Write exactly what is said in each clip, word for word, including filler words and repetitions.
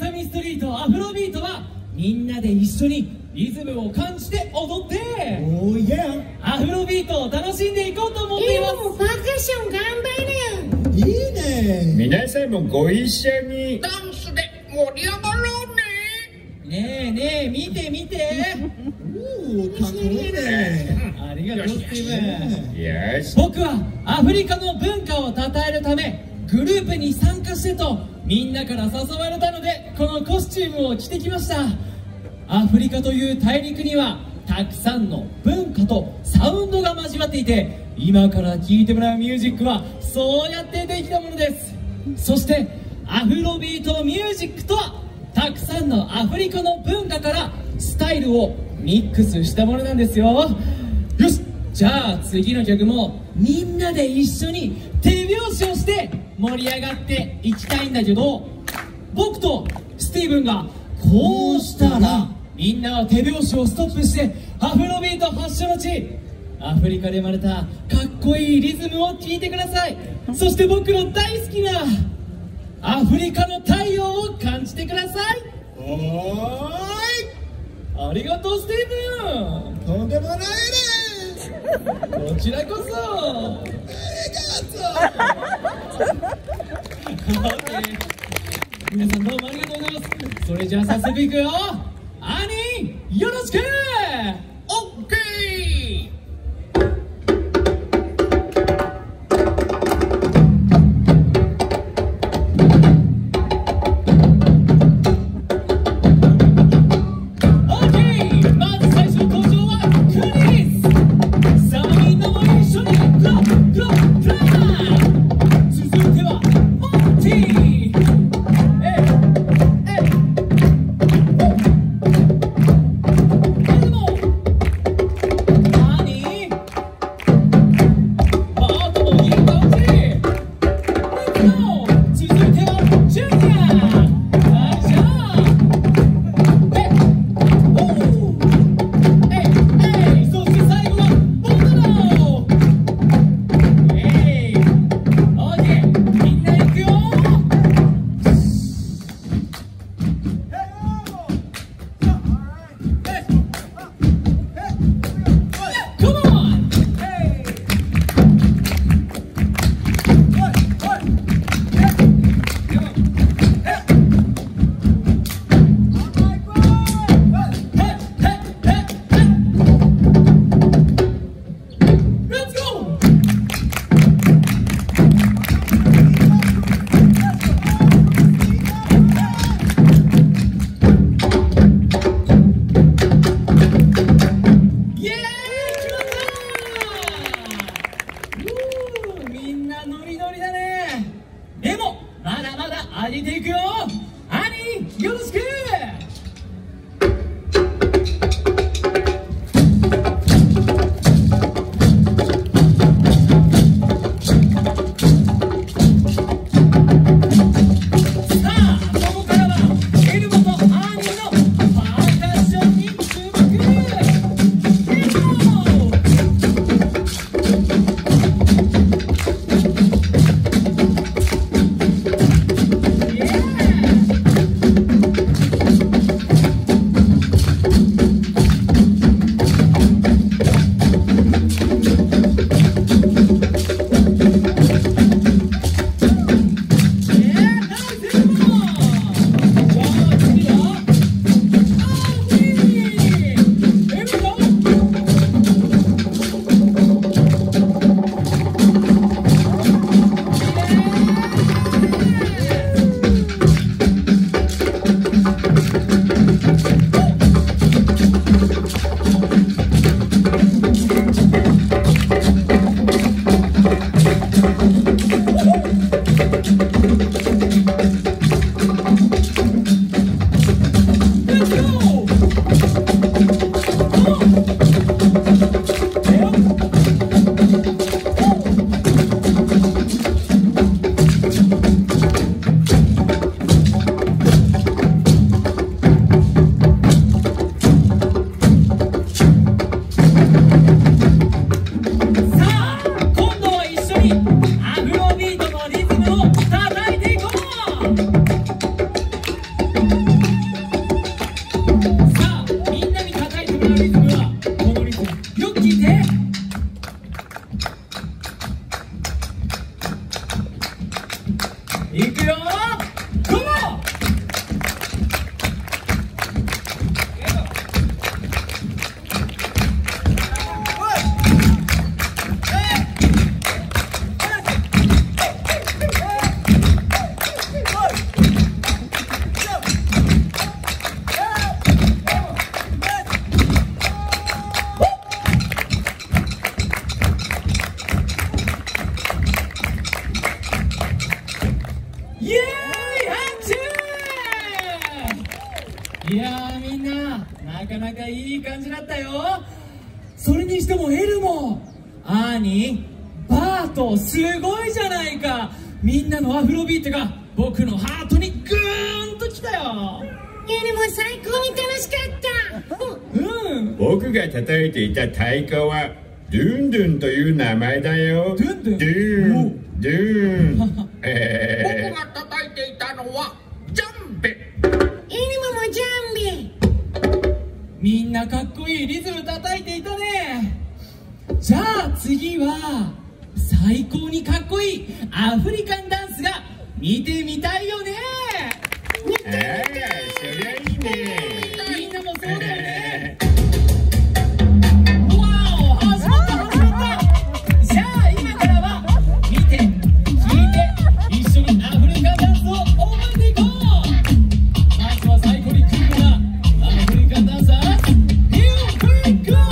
セサミストリートアフロビートはみんなで一緒にリズムを感じて踊っておーいやアフロビートを楽しんでいこうと思っています。 もうパーカッション頑張れよ。 いいね。 皆さんもご一緒にダンスで盛り上がろうね。 ねえねえ見て見ておおかっこいいね。 ありがとうスティーブン。 よし。 僕はアフリカの文化をたたえるためグループに参加してとみんなから誘われたのでこのコスチュームを着てきました。アフリカという大陸にはたくさんの文化とサウンドが交わっていて今から聴いてもらうミュージックはそうやってできたものです。そしてアフロビートミュージックとはたくさんのアフリカの文化からスタイルをミックスしたものなんですよ。よし、じゃあ次の曲もみんなで一緒に手拍子をして盛り上がっていきたいんだけど、僕とスティーブンがこうしたらみんなは手拍子をストップしてアフロビート発祥の地アフリカで生まれたかっこいいリズムを聴いてください。そして僕の大好きなアフリカの太陽を感じてください。 おーい。 ありがとうスティーブン。 とんでもないです。 こちらこそ。 ありがとう。 皆さんどうもありがとうございます。それじゃあ早速いくよ。兄よろしく。 オッケー。 上げていくよ。兄よろしく。 いやーみんななかなかいい感じだったよ。それにしてもエルモ、アーニー、バート、すごいじゃないか。みんなのアフロビートが僕のハートにグーンときたよ。 エルモ最高に楽しかった。 うん、 僕が叩いていた太鼓はドゥンドゥンという名前だよ。 ドゥンドゥン、 ドゥーンドゥーンえ僕が叩いていたのはジャンベ。 エルモもジャンベ。 みんなかっこいいリズム叩いていたね。じゃあ次は最高にかっこいいアフリカンダンスが見てみたいよね。 ー、ああそりゃいいね。 みんなもそうだよね。わお、始まった始まった。じゃあ今からは見て聞いて一緒にアフリカンダンスを覚えていこう。まずは最高にクールなアフリカンダンサー、Here we go。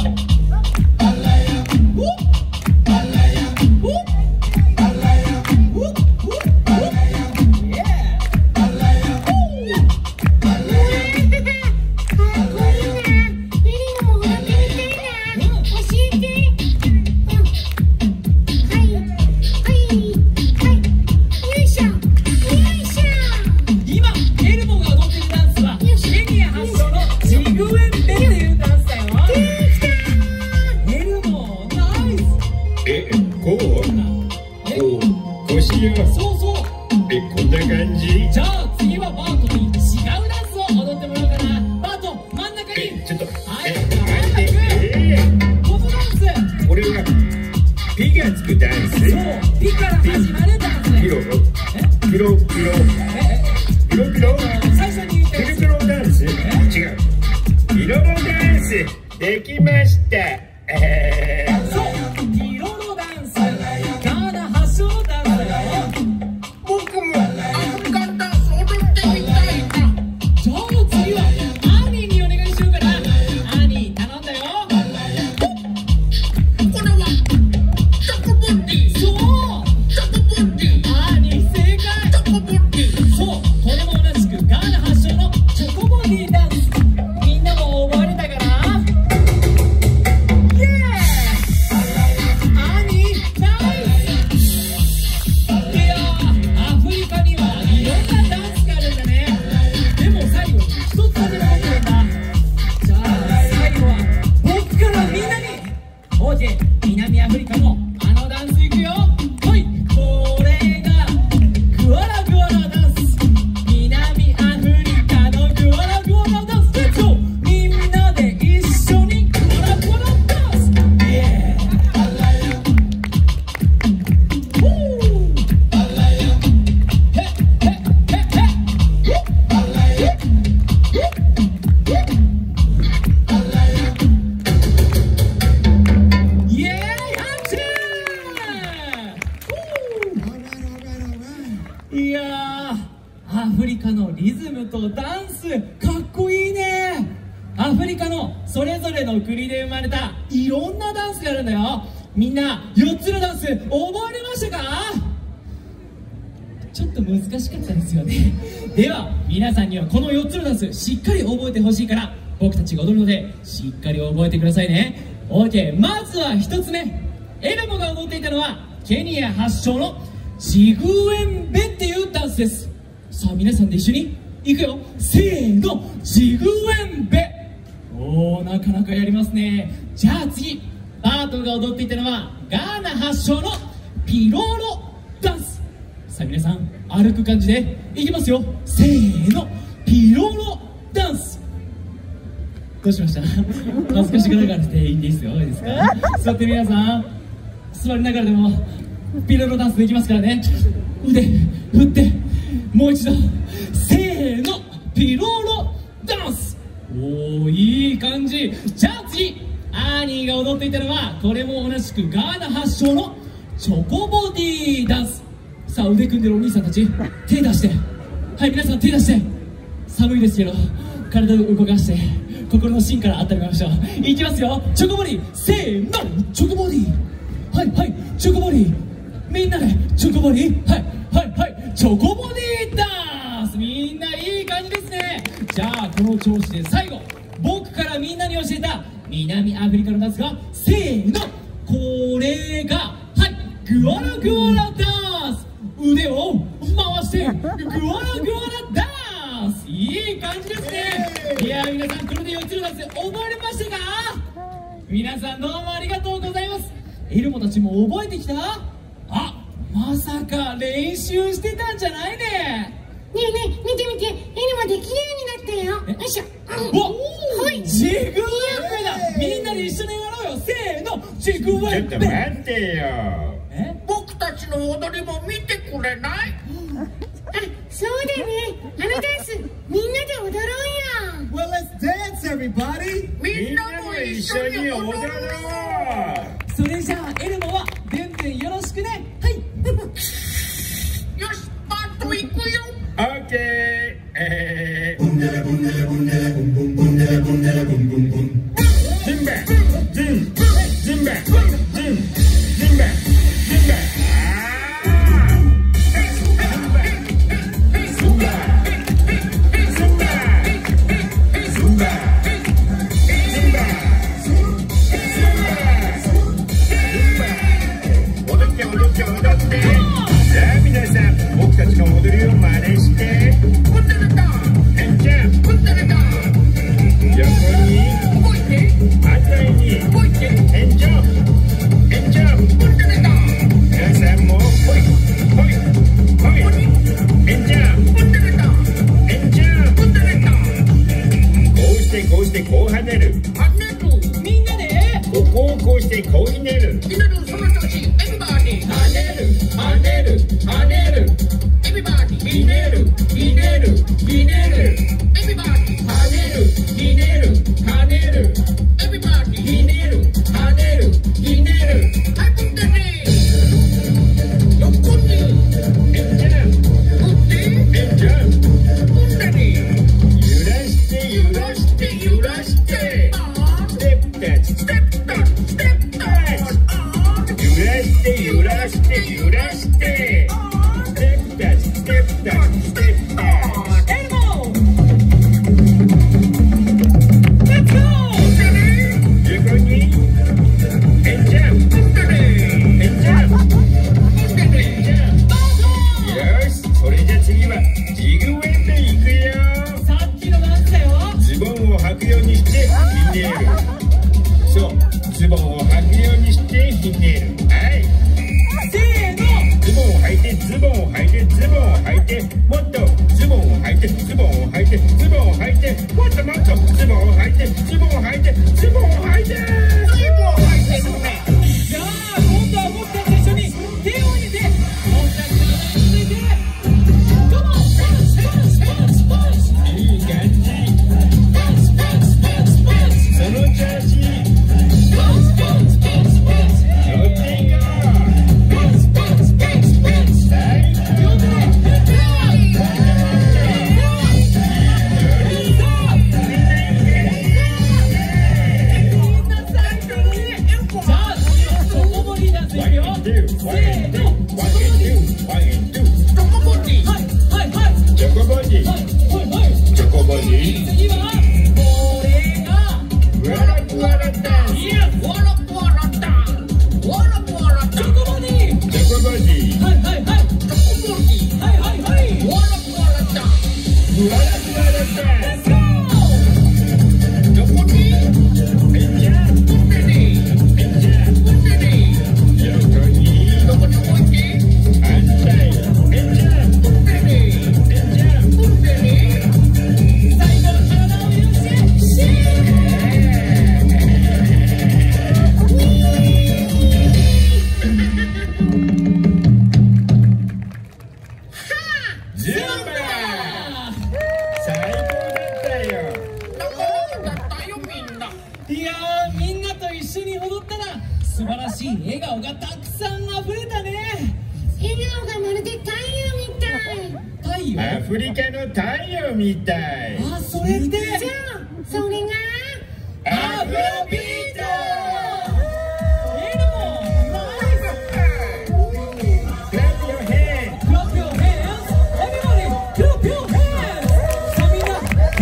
そうそう。 え、こんな感じ。 じゃあ次はバートに違うダンスを踊ってもらおうかな。バート真ん中に。 え、ちょっとはい、 え、待って、えー、 このダンス。 これはピがつくダンス。 そう、ピから始まるダンス。 ピロピロピロえピロピロ最初に言ったやつ。 ピロピロダンス。違う、ピロロダンスできました。えー、 そう、ピロロダンス。ガーナ発祥のダンスだよ。 僕もアフリカンダンス踊ってみたいな。 じゃあ次はアーニーにお願いしようかな。アーニー頼んだよ。 これはチョコボンディ。 そう、 チョコボンディ。 アーニー正解。 チョコボンディ。 そう、これも同じくガーナ発祥のチョコボディダンス。みんなも覚えれたかな。イエーイ。アーニーナイス。いやー、アフリカにはいろんなダンスがあるんだね。でも最後に一つだけ残ってるんだ。じゃあ最後は僕からみんなに。オーケー、南アフリカのあのダンスいくよ。はい、これがグアラグアラダンス。南アフリカのグアラグアラダンス。レッツゴー。みんなで一緒にグアラグアラダンス。イエーイ。ウー。ヘッヘッヘッヘッ。イエーイ、拍手。いやー、アフリカのリズムとダンスかっこいいね。アフリカのそれぞれの国で生まれたいろんなダンスがあるんだよ。みんなよっつのダンス覚えれましたか？ちょっと難しかったですよね。では皆さんにはこのよっつのダンスしっかり覚えてほしいから僕たちが踊るのでしっかり覚えてくださいね。 OK、 まずはひとつめ、エルモが踊っていたのはケニア発祥のジグエンベっていうダンスです。さあ皆さんで一緒にいくよ。せーの、ジグエンベ。おー、なかなかやりますね。じゃあ次、バートが踊っていたのはガーナ発祥のピロロダンス。さあ皆さん歩く感じでいきますよ。せーの、ピロロダンス。どうしました？恥ずかしがらなくていいんですよ。いいですか？座って皆さん座りながらでもピロロダンスできますからね。腕振ってもう一度、せーの、ピロロダンス。おー、いい感じ。じゃあ次、アーニーが踊っていたのはこれも同じくガーナ発祥のチョコボディダンス。さあ腕組んでるお兄さんたち手出して、はい、皆さん手出して。寒いですけど体を動かして心の芯から温めましょう。いきますよ、チョコボディ。せーの、チョコボディ。はいはい、チョコボディ。みんなでチョコボディ。はいはいはい、チョコボディダンス。みんないい感じですね。 ね。じゃあこの調子で最後、僕からみんなに教えた南アフリカのダンスがせーの、これがはいグワラグワラダンス。腕を回してグワラグワラダンス。いい感じですね。いや皆さん、これでよっつのダンス覚えれましたか？皆さんどうもありがとうございます。エルモたちも覚えてきた？あ、まさか練習してたんじゃないね。 ねえねえ、見て見て、エルモできるようになったよ。よいしょ。 お、はい、ジグワッペだ。みんなで一緒にやろうよ。せーの、ジグワッペ。 ちょっと待ってよ。 え？ 僕たちの踊りも見てくれない？ あ、そうだね。あのダンス、みんなで踊ろうよ。 Well, let's dance, everybody! みんなも一緒に踊ろう。 それじゃあエルモはでんでんよろしくね。はい。 よし、パッと行くよ。 オッケー。えー、ズンバズンズンバズンズンバズンバ。僕たちの踊りを真似して、 ホテルだ。 エンジャン、 ホテルだ。 横に、 動いて。 反対に、 動いて。 エンジャン、エンジャン、 ホテルだ。 皆さんも、ほい、ほい、ほい、エンジャン、 ホテルだ。 エンジャン、 ホテルだ。 こうしてこうしてこう跳ねる。 跳ねる。 みんなでここをこうしてこうひねる。 ひねる、その調子。エビバーディ。 跳ねる、跳ねる、跳ねる。 エビバーディ。 ひねる、ひねる、ひねる。 エビバーディ。 跳ねる、ひねる、跳ねる。 エビバーディ。 ひねる、跳ねる、ひねる。 はい、踏んでね。横に。 エンジャン、 打って。 エンジャン。 踏んでね。 揺らして揺らして揺らして。ステップタッチ、ステップタッチ、ステップタッチ。揺らして揺らして揺らして。ステップタッチ、ステップタッチ、ステップタッチ。 エルモ。レッツゴー。 横にエンジャン、エンジャン、エンジャン。よし、それじゃ次はジグウェッペいくよ。 さっきのダンスだよ。 ズボンを履くようにしてひねる。そう、ズボンを履くようにしてひねる。はい。 せーの。 ズボンを履いて、ズボンを履いて、ズボンを履いて、もっとズボンを履いて、ズボンを履いて、ズボンを履いて、もっともっとズボンを履いて、ズボンを履いて、ズボンを履いて。 ズボン履いてるね。 じゃあ今度は僕たちと一緒に手を入れて、僕たちのダンス続いて。Come on, punch, punch, punch, punch. いい感じ。 Punch, punch, punch, punch. その調子。 Punch, punch, punch, punch. 乗っていこう。 Punch, punch, punch, punch. 最高だ。チョコボディ、チョコボディ。 次はこれがわらくわらダンス。 わらくわらダンス。わらくわらダンス。 チョコボディ。 チョコボディ。 はいはいはい。 チョコボディ。 はいはいはい。 わらくわらダンス。 わらくわらダンス。 どこに？ エンジャン、 踏んでね。 エンジャン。 踏んでね。 横に、 どこに置いて？ 反対。エンジャン、 踏んでね。 エンジャン。 踏んでね。 最後の体を揺らしてシェズンバ。最高だったよ。 仲良くなったよみんな。 ー。いやー、みんなと一緒に踊ったら素晴らしい笑顔がたくさん溢れたね。 笑顔がまるで太陽みたい。 太陽。 アフリカの太陽みたい。 あ、それってじゃあ、それがアフロビート。 エルモ。 Clap your hands. Clap your hands. Everybody, clap your hands. さあみんな、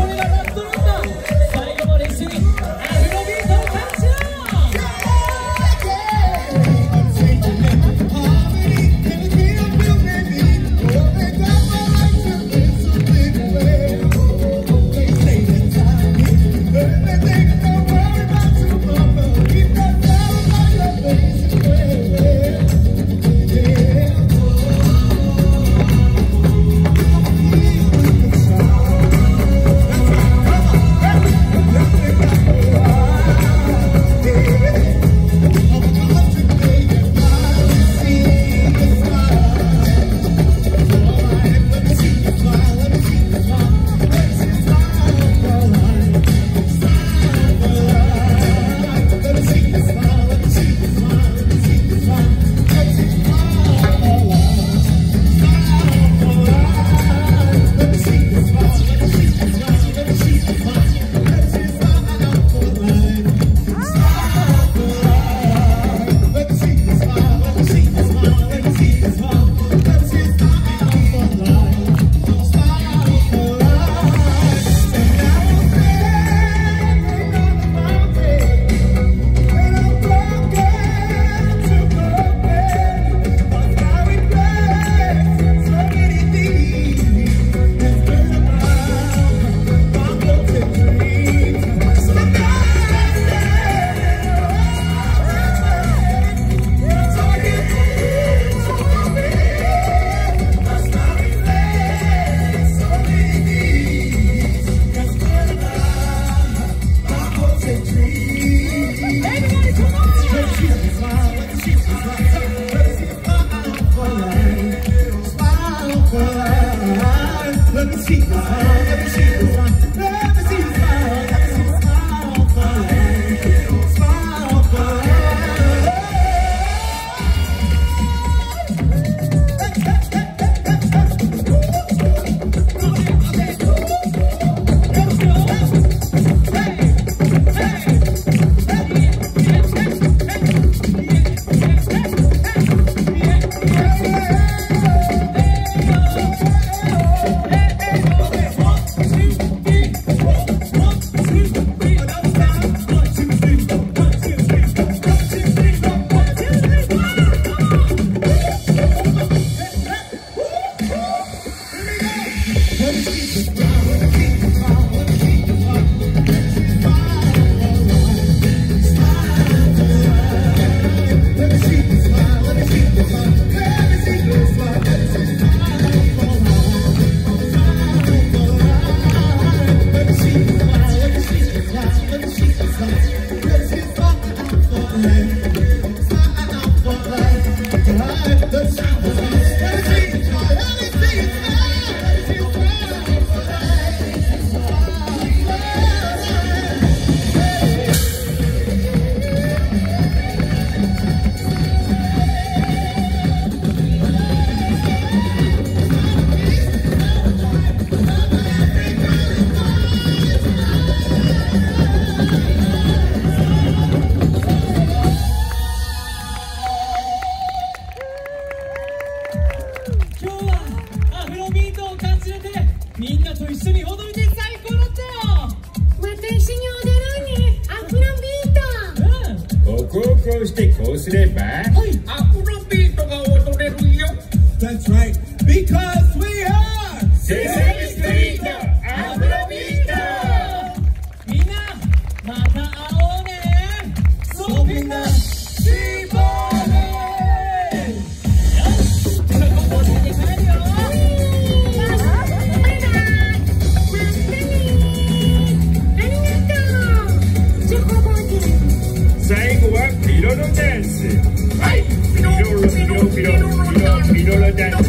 こうしてこうすれば、 アフロビートが踊れるよ。 That's right, because we are セサミストリートアフロビート。 みんなまた会おうね。 そうみんなシーボーレチョコボールで帰るよ。 最後はピロロダンス。はい、ピロロピロピロピロピロロダンス。